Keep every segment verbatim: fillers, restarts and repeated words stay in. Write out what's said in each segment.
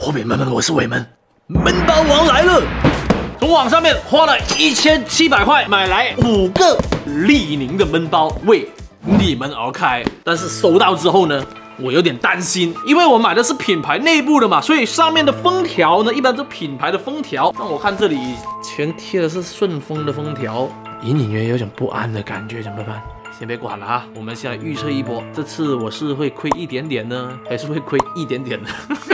伙伴们，我是伟门，闷包王来了。从网上面花了一千七百块买来五个李宁的闷包，为你们而开。但是收到之后呢，我有点担心，因为我买的是品牌内部的嘛，所以上面的封条呢，一般都品牌的封条。那我看这里全贴的是顺丰的封条，隐隐约约有点不安的感觉，怎么办？先别管了哈，我们先来预测一波，这次我是会亏一点点呢，还是会亏一点点呢？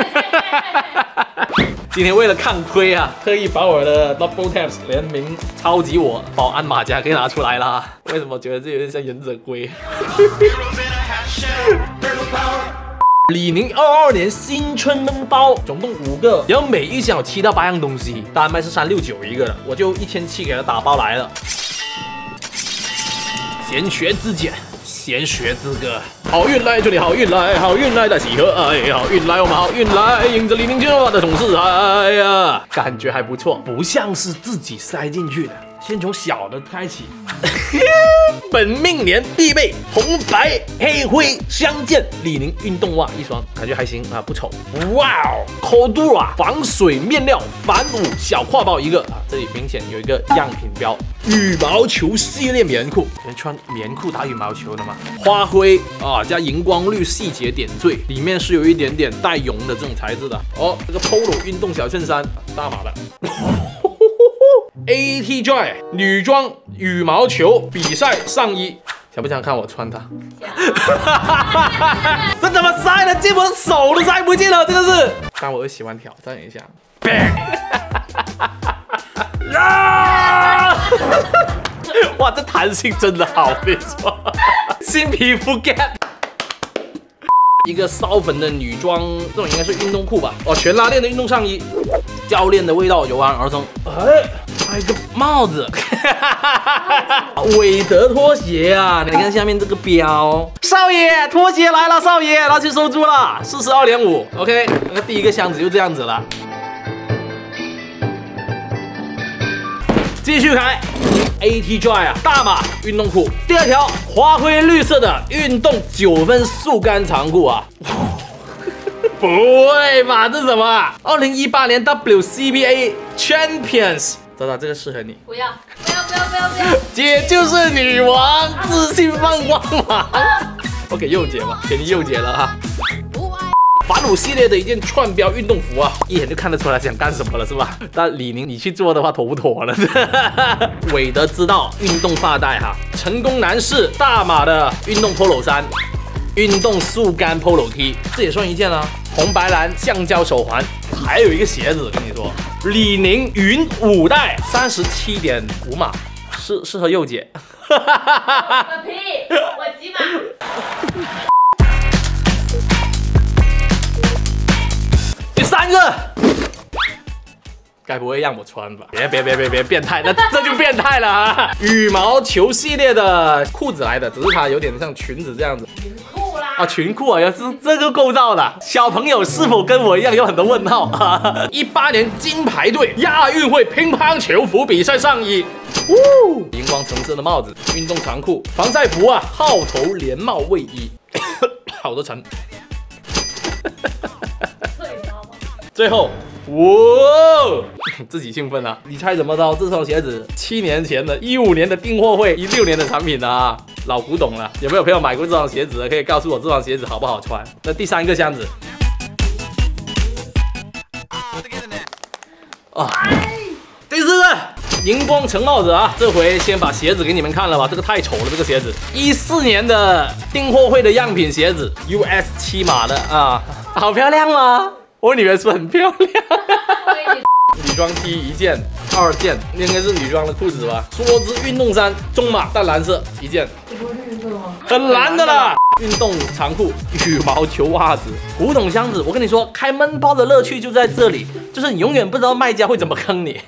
今天为了抗亏啊，特意把我的 Double Taps 联名超级我保安马甲给拿出来啦。为什么觉得这有点像忍者龟？李宁二二年新春闷包，总共五个，然后每一箱有七到八样东西，单卖是三六九一个的，我就一千七给它打包来了。闲学之简，闲学之歌。好运来，祝你好运来，好运来的喜和爱，好运来，我们好运来，迎着李宁就的总是爱呀，感觉还不错，不像是自己塞进去的。先从小的开启，本命年必备红白黑灰相间李宁运动袜一双，感觉还行啊，不丑。哇哦 ，Cordura 防水面料反五小挎包一个啊，这里明显有一个样品标。羽毛球系列棉裤，人穿棉裤打羽毛球的吗？花灰啊，加荧光绿细节点缀，里面是有一点点带绒的这种材质的。哦，这个 Polo 运动小衬衫，大码的。A T Joy 女装羽毛球比赛上衣，想不想看我穿它？这怎么塞的？进我的手都塞不进了，这个是。但我又喜欢挑战一下。啊！哇，这弹性真的好，我跟你说，新皮肤 get。一个烧粉的女装，这种应该是运动裤吧？哦，全拉链的运动上衣，教练的味道油然而生。哎，还有一个帽子，韦德拖鞋啊！你看下面这个标，少爷拖鞋来了，少爷拿去收租了，四十二点五。OK， 那第一个箱子就这样子了。继续开 ，A T Joy 啊，大码运动裤。第二条花灰绿色的运动九分速干长裤啊，不会吧？这什么啊？二零一八年 W C B A Champions， 找找这个适合你。 不要，不要，不要，不要，不要！ 姐就是女王，自信放光芒。我给佑姐吧，给你佑姐了哈。反五系列的一件串标运动服啊，一眼就看得出来想干什么了，是吧？但李宁你去做的话，妥不妥了？韦德之道运动发带哈，成功男士大码的运动 polo 衫，运动速干 polo T， 这也算一件啊。红白蓝橡胶手环，还有一个鞋子，跟你说，李宁云五代三十七点五码，适适合佑姐。 个屁！我几码？ 三个，该不会让我穿吧？别别别别别变态，那这就变态了啊！羽毛球系列的裤子来的，只是它有点像裙子这样子。 裙裤啦！ 啊，裙裤啊，也是这个构造的。小朋友是否跟我一样有很多问号？一八年金牌队亚运会乒乓球服比赛上衣，呜，荧光橙色的帽子，运动长裤，防晒服啊，号头连帽卫衣，好多层。最后，哇，自己兴奋啊！你猜怎么着？这双鞋子七年前的，一五年的订货会，一六年的产品啊，老古董了。有没有朋友买过这双鞋子的？可以告诉我这双鞋子好不好穿？那第三个箱子，啊，第四个荧光橙帽子啊，这回先把鞋子给你们看了吧，这个太丑了，这个鞋子，一四年的订货会的样品鞋子 ，U S 七码的啊，好漂亮吗？我女儿是不是很漂亮？女装 T 一件，二件，应该是女装的裤子吧？梭织运动衫中码淡蓝色一件， 这不是绿色吗？ 很蓝的啦。运动长裤、羽毛球袜子、古董箱子，我跟你说，开闷包的乐趣就在这里，就是你永远不知道卖家会怎么坑你。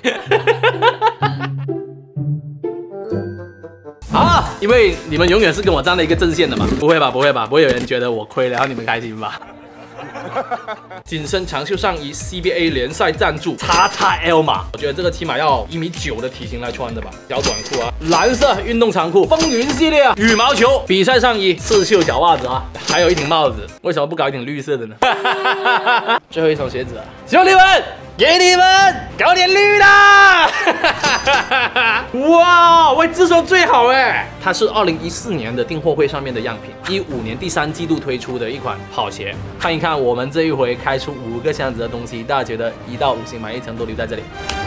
啊，因为你们永远是跟我站在一个阵线的嘛，不会吧？不会吧？不会有人觉得我亏了，然后你们开心吧？ 紧身长袖上衣 C B A 联赛赞助 X X L 码，我觉得这个起码要一米九的体型来穿的吧。小短裤啊，蓝色运动长裤，风云系列啊，羽毛球比赛上衣，刺绣小袜子啊，还有一顶帽子，为什么不搞一顶绿色的呢？最后一双鞋子啊，兄弟们，给你们搞点绿的！哇，喂，这双最好哎，它是二零一四年的订货会上面的样品，一五年第三季度推出的一款跑鞋。看一看我们这一回开出五个箱子的东西，大家觉得一到五星满意程度留在这里。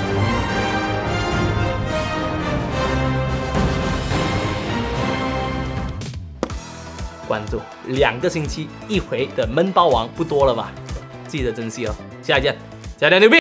关注两个星期一回的闷包王不多了吧？记得珍惜哦，下一见，加点牛逼！